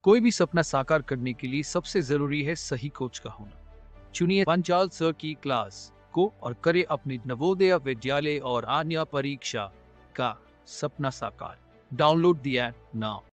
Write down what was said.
कोई भी सपना साकार करने के लिए सबसे जरूरी है सही कोच का होना। चुनिए पंचाल सर की क्लास को और करे अपनी नवोदय विद्यालय और अन्य परीक्षा का सपना साकार। Download the app now.